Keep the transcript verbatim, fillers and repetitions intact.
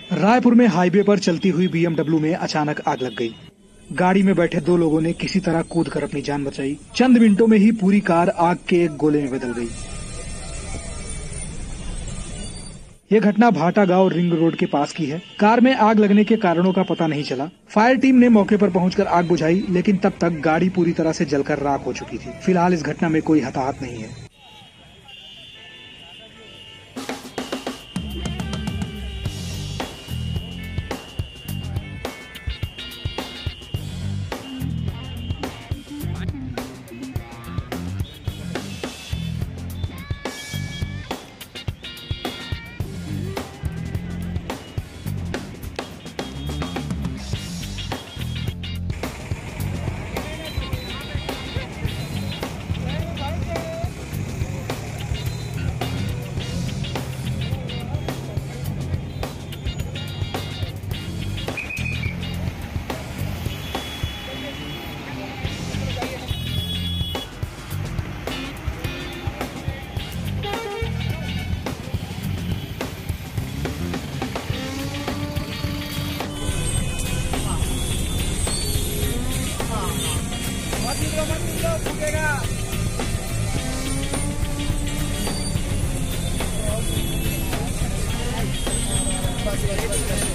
रायपुर में हाईवे पर चलती हुई बी एम डब्ल्यू में अचानक आग लग गई। गाड़ी में बैठे दो लोगों ने किसी तरह कूदकर अपनी जान बचाई। चंद मिनटों में ही पूरी कार आग के एक गोले में बदल गई। यह घटना भाटा गांव रिंग रोड के पास की है। कार में आग लगने के कारणों का पता नहीं चला। फायर टीम ने मौके पर पहुंचकर आग बुझाई, लेकिन तब तक गाड़ी पूरी तरह से जलकर राख हो चुकी थी। फिलहाल इस घटना में कोई हताहत नहीं है। फूकेगा।